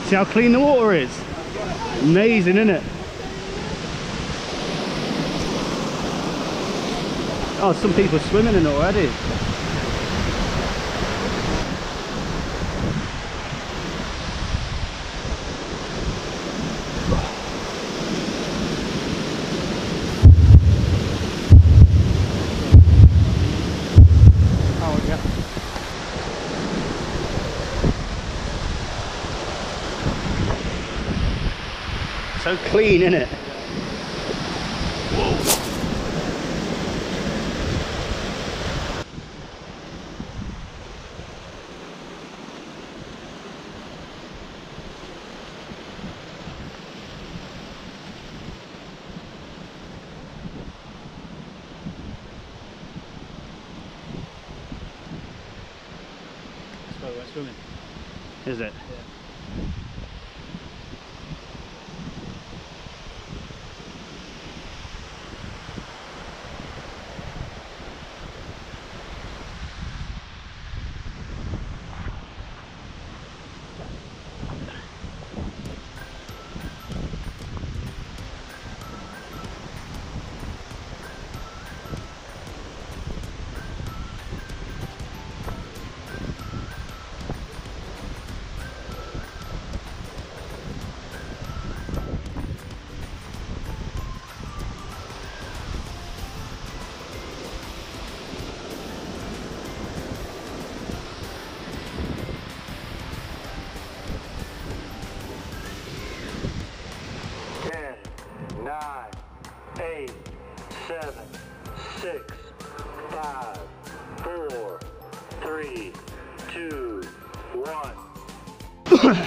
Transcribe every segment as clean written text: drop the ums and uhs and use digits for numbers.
See how clean the water is? Amazing, isn't it? Oh, some people are swimming in it already. Oh, yeah. So clean, isn't it? Whoa. That's where we're swimming. Is it? Yeah. Nine, 8, 7, 6, 5, 4, 3, 2, 1.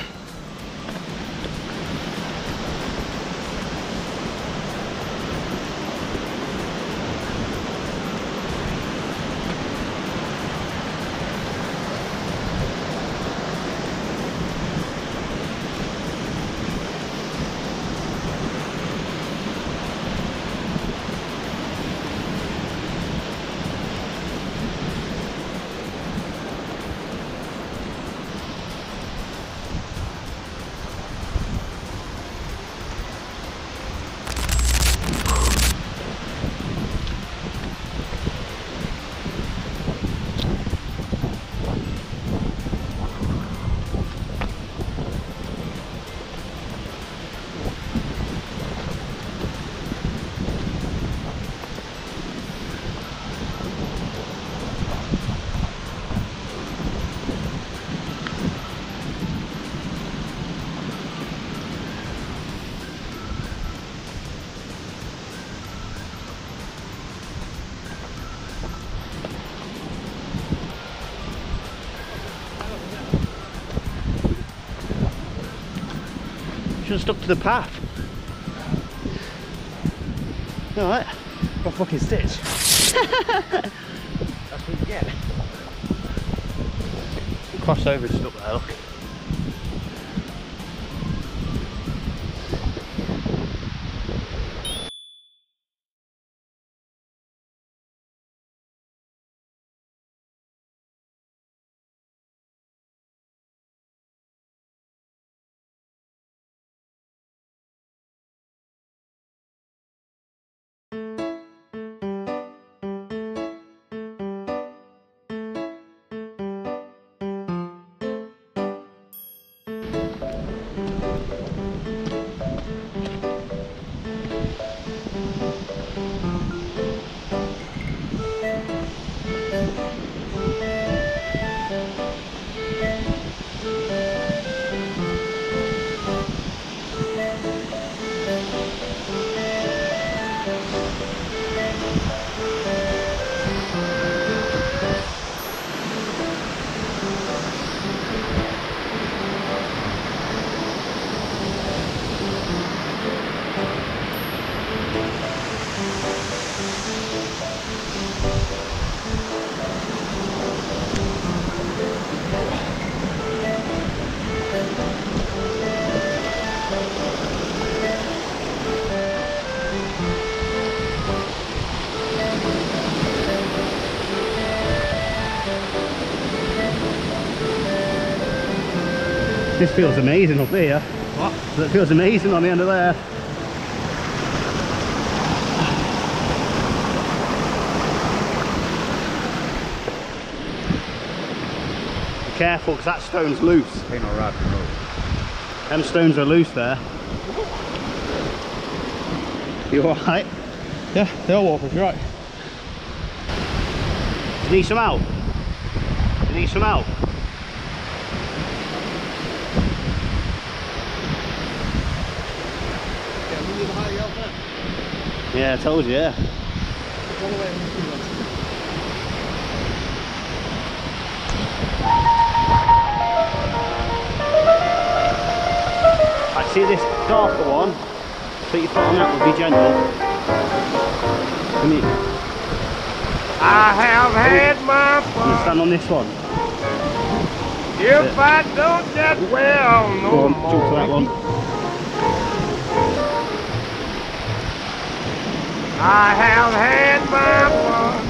Should have stuck to the path. Alright. Got fucking stitch. That's what you get. Crossover just up there, look. This feels amazing up here. What? It feels amazing on the end of there. Be careful, because that stone's loose. Ain't no rod, no. Them stones are loose there. You alright? Yeah, they'll walk if you're right. Do you need some help? Do you need some help? Yeah, I told you, yeah. I see this darker one. Put your foot on that, would be gentle. Come here. I have had my fun. Stand on this one. If I don't get well no Go on, more. jump to that one. I have had my fun.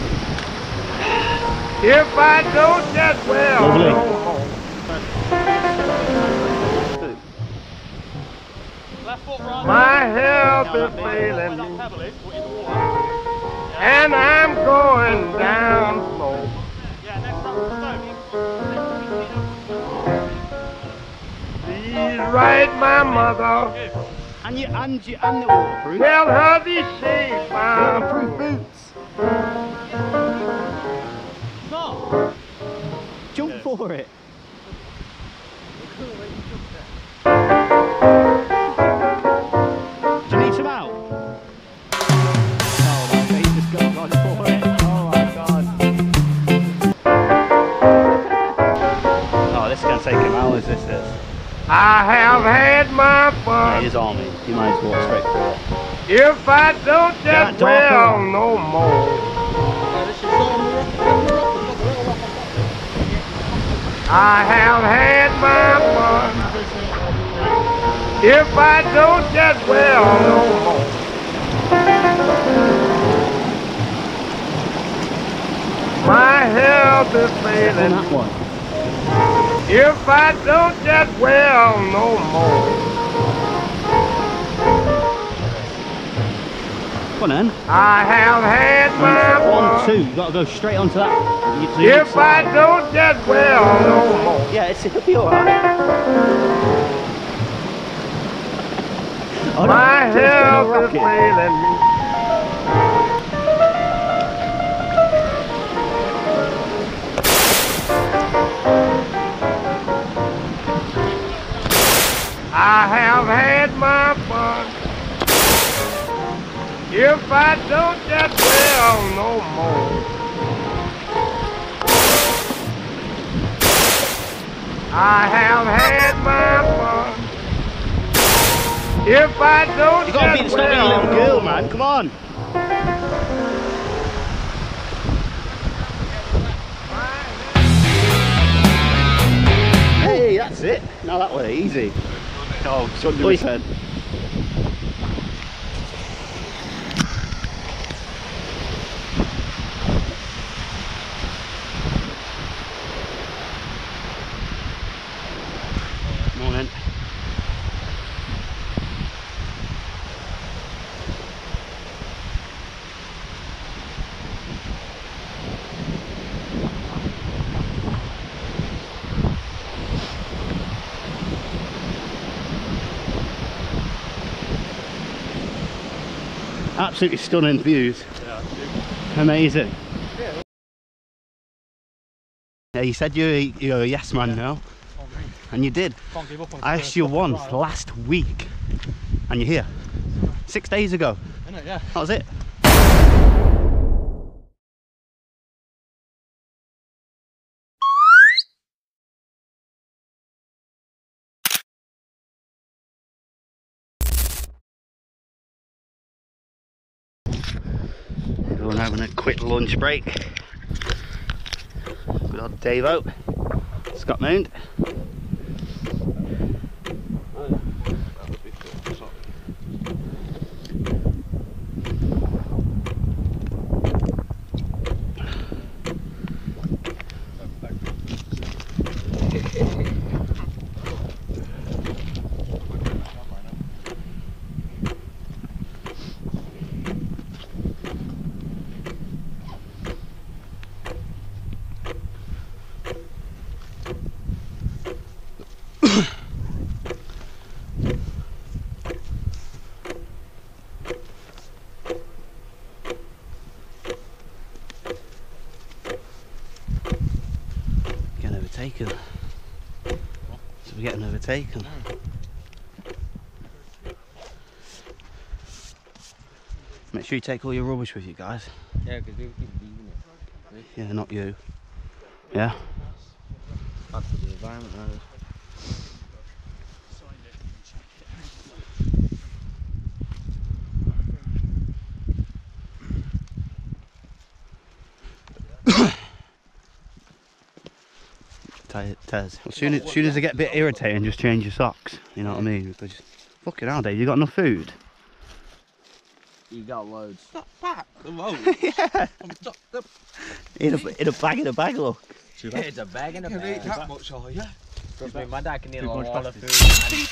If I don't get well Lovely. no more. My health is failing me, and I'm going down slow. Please write my mother, And the waterproof. tell her to shave my Waterproof boots. Jump for it. Do you need some help? Oh, my face just got right for it. Oh my god. Oh, this is going to take him hours, this is. I have had my Yeah, fun. his army. You might as well walk straight through it. If I don't That get darker well one. no more. I have had my fun. If I don't get well no more. My health is On failing. that one. If I don't get well no more. Come on then. I have had my One, fun. two. You've got to go straight onto that. If I don't get well no more. Yeah, it'll be alright. My health is failing me. I have had my fun. If I don't get well no more. I have had my fun. If I don't You gotta get be stop being a well little girl, man. Come on. Hey, that's it. Now that way, easy. Oh, 100%. Morning. Absolutely stunning views. Amazing. Yeah, you said you're a yes man now, and you did. Can't give up on I asked you once last week, and you're here. 6 days ago. Innit, yeah. That was it. Everyone having a quick lunch break. Good old Davo. Scott Mount. take them. Make sure you take all your rubbish with you, guys. Yeah, because we keep leaving it. Yeah, not you. Yeah. Bad for the environment, that is. Tez. As soon as they get a bit irritating, just change your socks. You know what I mean? Because fucking hell, Dave, you got enough food? You got loads. That back, the load. Yeah. In a bag, look. It's a bag in a You can eat bag. that much, are you? Trust me, my dad can eat a Too much lot of plastic. food.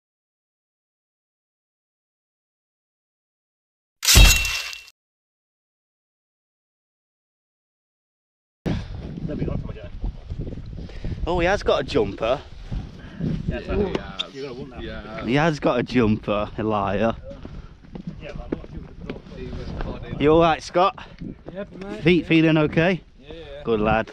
Oh, he has got a jumper. He has got a jumper, Elijah. You alright, Scott? Yep, mate. Feet feeling okay? Yeah. Good lad.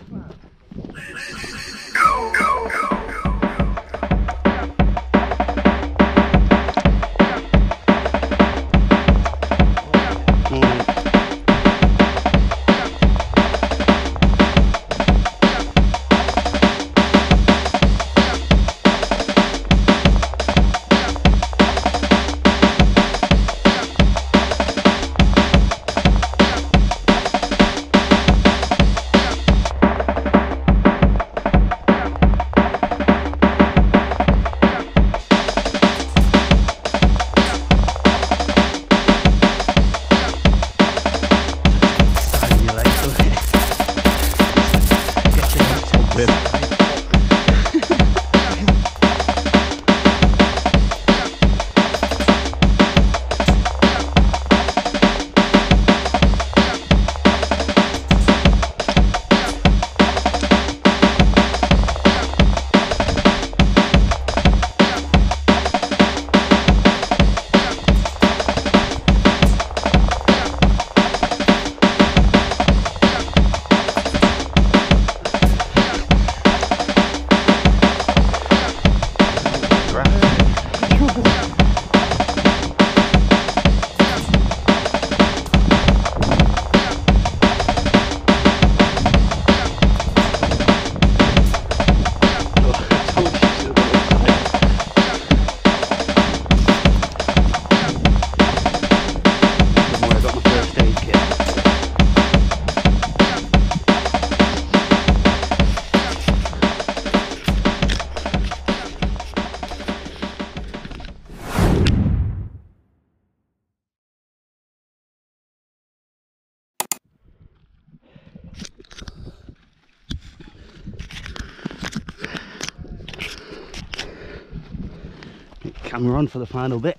Camera on for the final bit.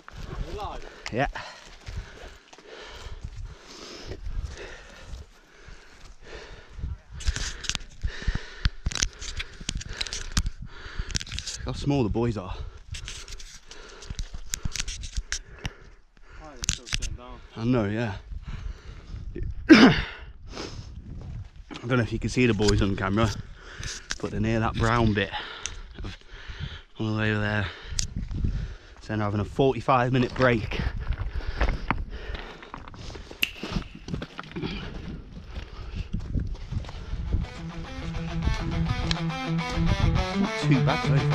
Yeah. How small the boys are. I know, yeah. I don't know if you can see the boys on camera, but they're near that brown bit all the way over there. So they're having a 45-minute break. Not too bad so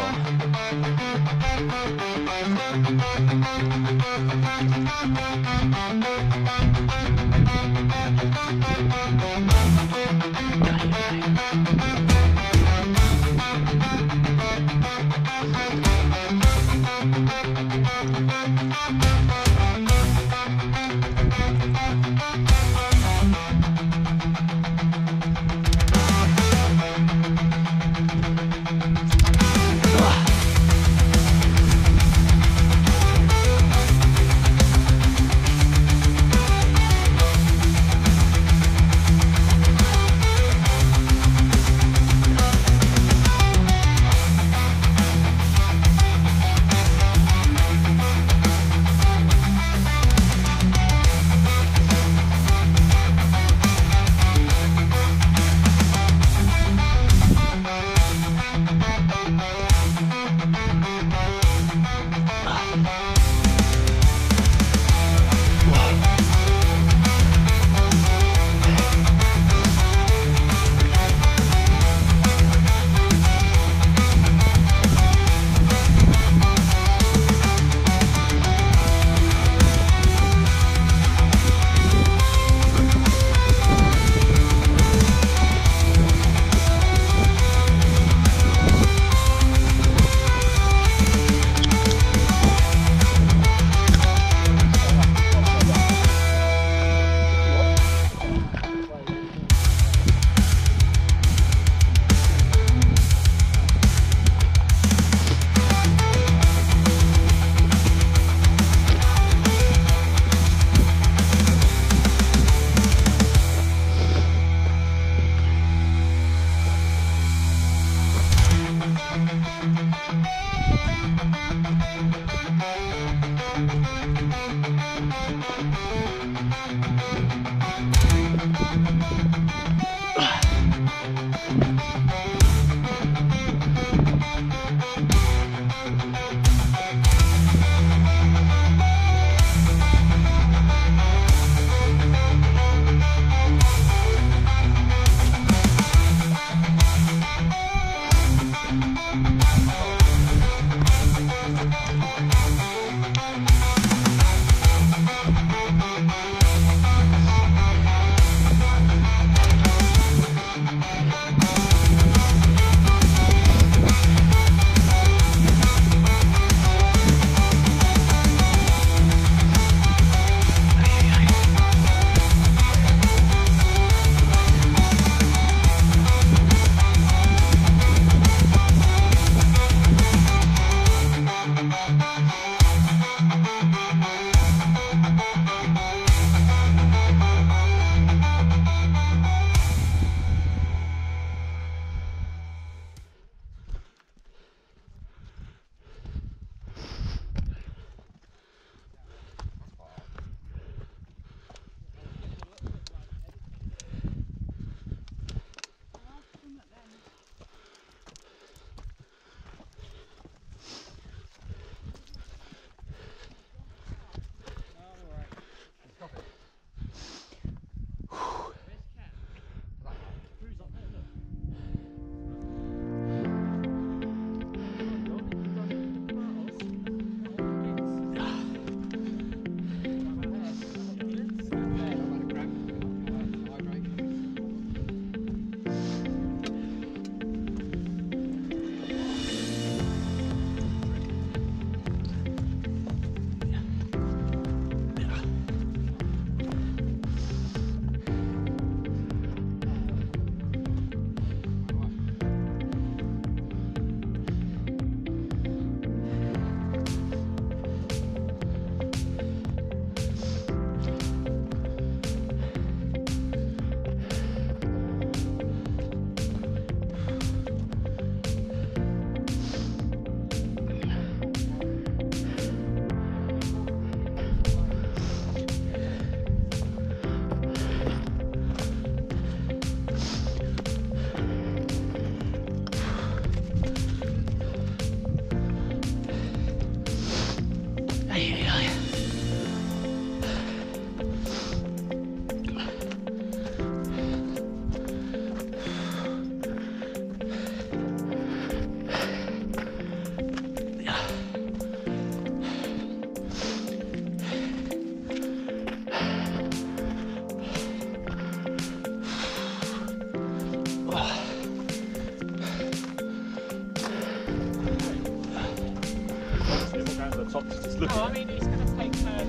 No, I mean it's going to take how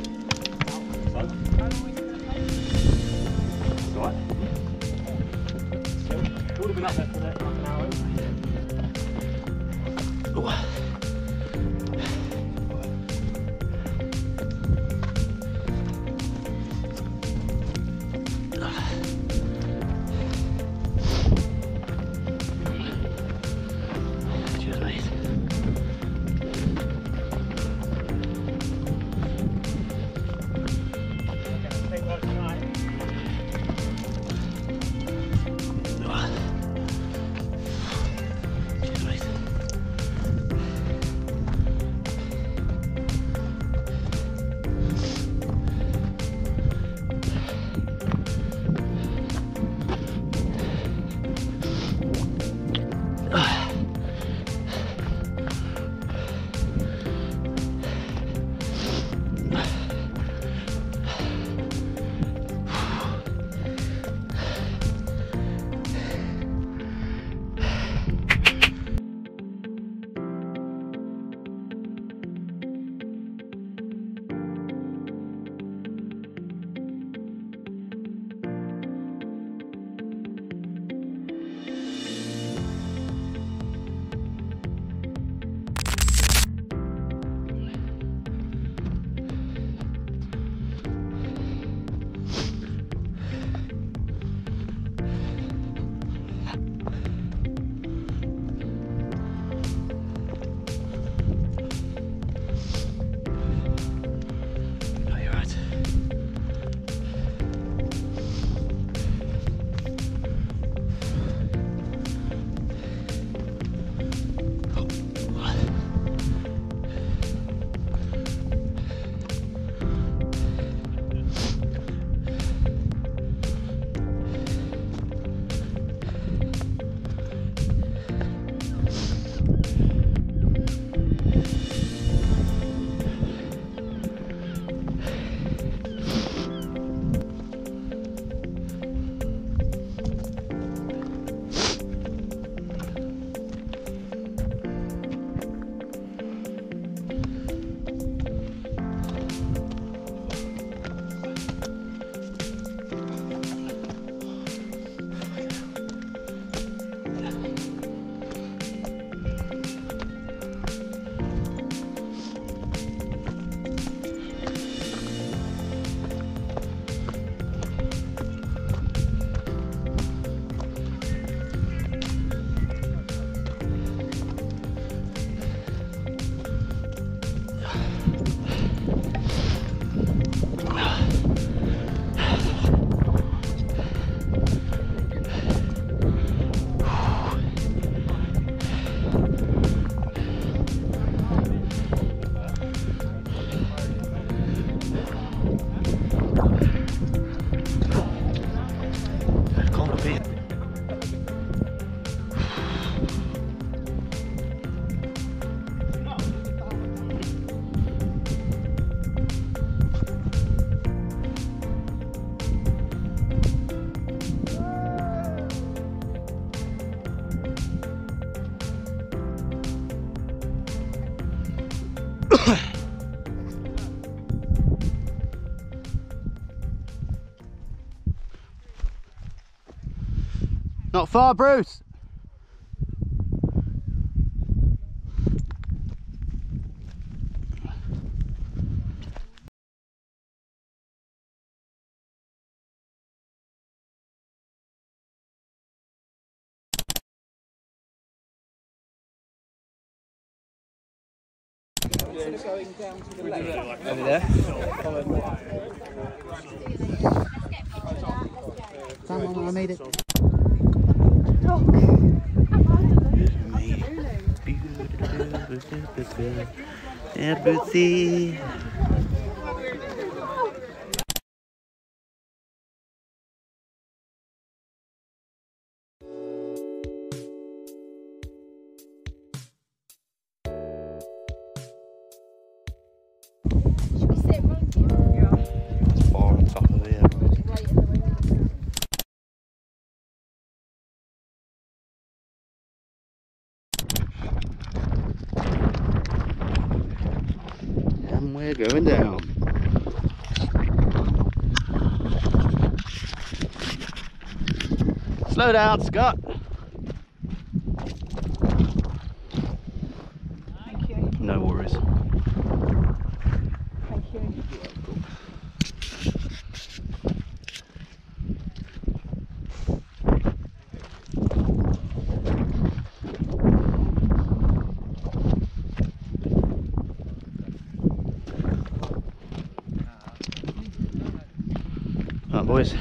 long is it going to take? It's alright. It would have been up there for like an hour. Cheers, mate. Not far, Bruce. Over there. Come on, I made it. Yeah, Brucey. Should we sit around here? It's far on top of here. Right in the window. And we're going down. Slow down, Scott. Thank you. No worries. Thank you. Right, boys.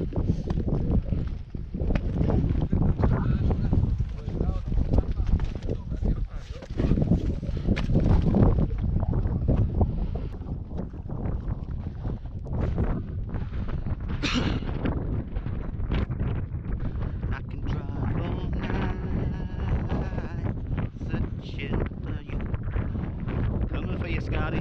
I can drive all night, searching for you. Coming for you, Scotty.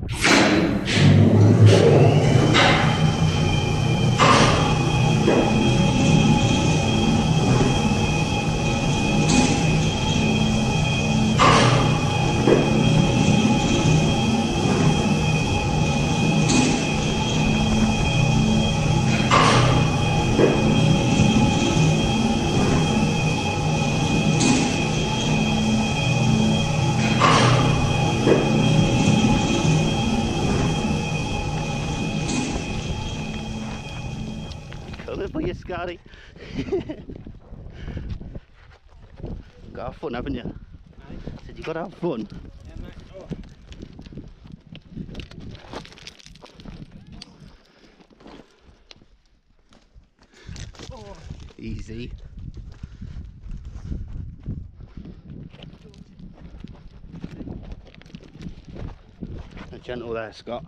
Coming for you, Scotty. Got to have fun, haven't you? Said you got to have fun. Easy. Gentle there, Scott.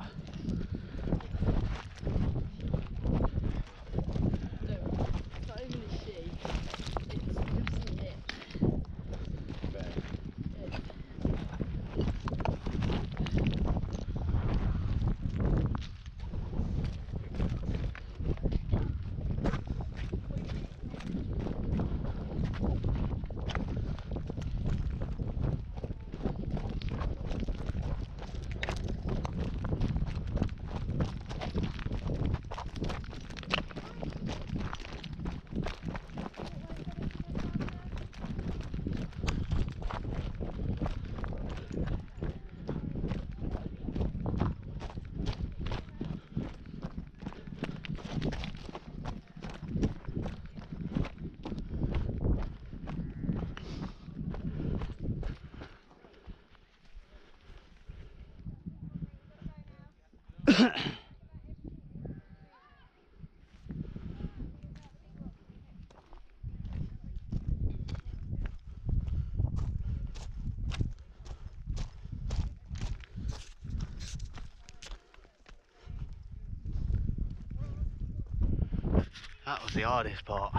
That was the hardest part.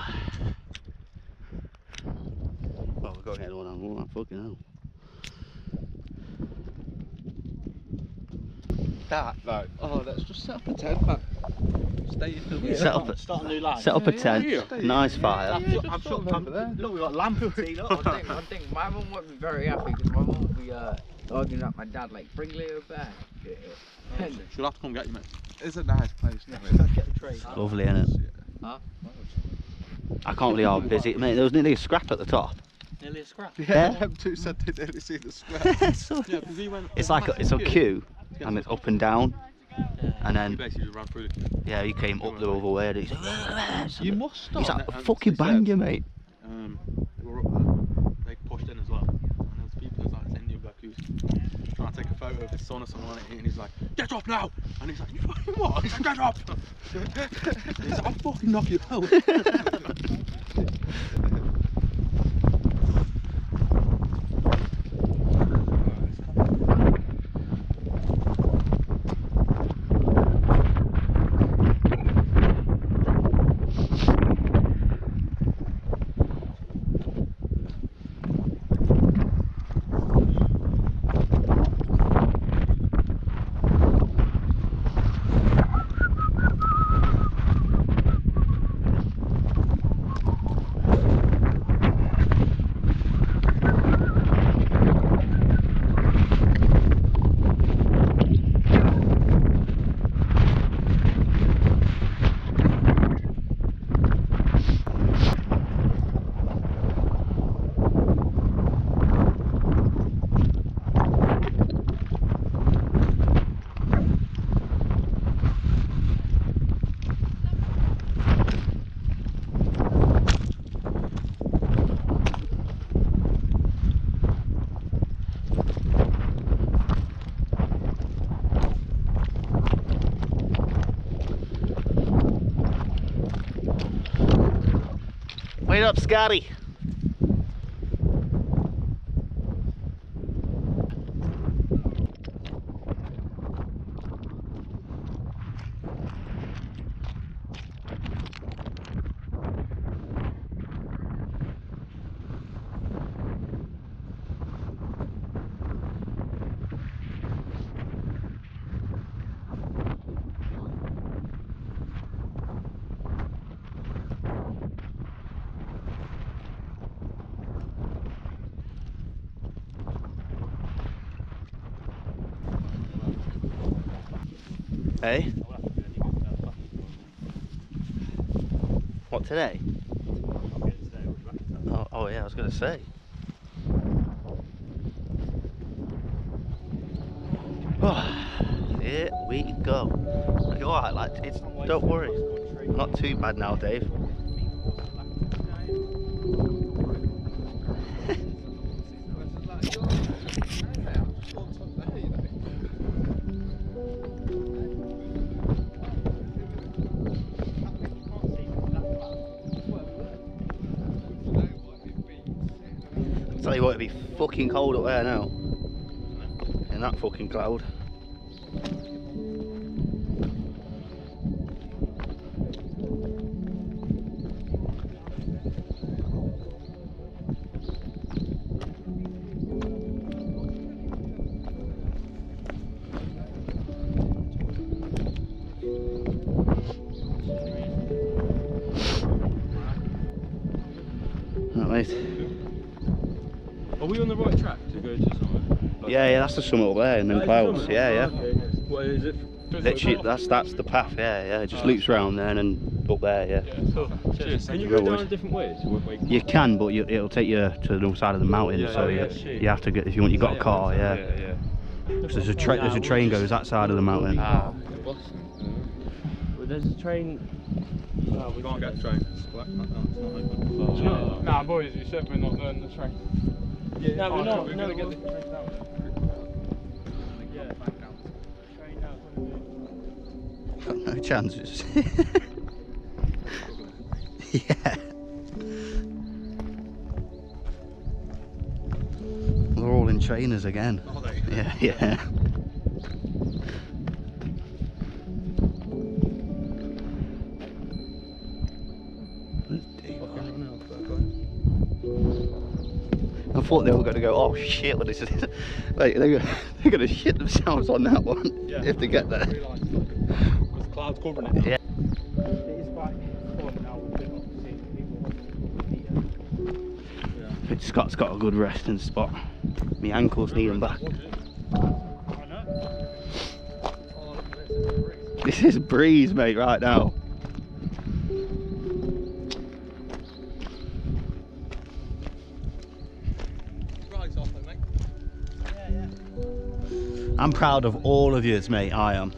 Well, we've got to get one on that fucking hell. That, right. Oh, let's just set up a tent, man. Stay until we Start a new line. Set up a tent, nice fire. I'm sure there. Look, we've got lamp and tea. Look, I think my mum won't be very happy because my mum will be arguing at my dad like, bring Leo back. She'll have to come get you, mate. It's a nice place. Let's get the tree. Lovely, isn't it? Huh? I can't believe how busy, mate. There was nearly a scrap at the top. Nearly a scrap. Yeah, them two said they nearly see the scrap. So- Yeah, because he went. it's like it's a queue, and it's up and down, and He then basically ran through the queue. yeah, he came up the other way. And he's like, You must stop. he's like And a fucking he said, banger, mate. They were up there. They pushed in as well. And there was people, there's like this Indian bloke who's trying to take a photo of his son or something on it, and he's like, get up now! And he's like, you fucking what? He's like, get up! And he's like, I'll fucking knock you out. Wait up, Scotty. Hey? What, today? Oh yeah, I was gonna say. Here we go. Like, alright, like, don't worry. Not too bad now, Dave. Tell you what, it'd be fucking cold up there now. In that fucking cloud. Right, mate. Are we on the right track to go to somewhere? Yeah, that's the summit up there in them clouds. Yeah. What is it? Literally, that's the path. Yeah. It just loops round there and then up there. Yeah. Cool. Cheers. Can you go down different ways? You can, but it'll take you to the north side of the mountain. So you have to get, if you want, you got a car. Yeah. So there's a train goes that side of the mountain. Well, there's a train. No, we can't get a train. It's black. No, it's not open. Nah, boys, you said we're not doing the train. Yeah, no, we're not. We're gonna get the train down. Yeah, back down. Train down. Got no chances. Yeah. They're all in trainers again. Are they? Yeah. I thought they were going to go, oh shit, what is this? Like, they're going to shit themselves on that one if they get there. Because the cloud's covering it. Yeah. It is quite fun now. We've been up to see people. Scott's got a good resting spot. My ankles need them back. This is breeze, mate, right now. I'm proud of all of yous, mate. I am.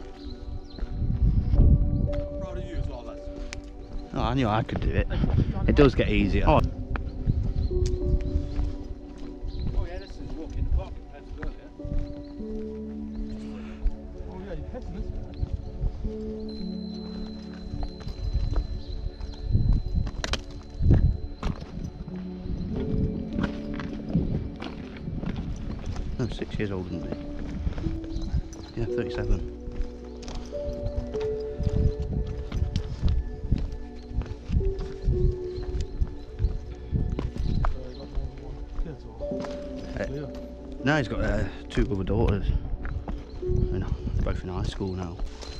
I'm proud of you as well, lads. Oh, I knew I could do it. It does get easier. Oh, Oh yeah, this is walking the park compared to earlier. Oh yeah, you're catching this. no, 6 years older than me. Yeah, 37. No, he's got 2 other daughters. You know, they're both in high school now.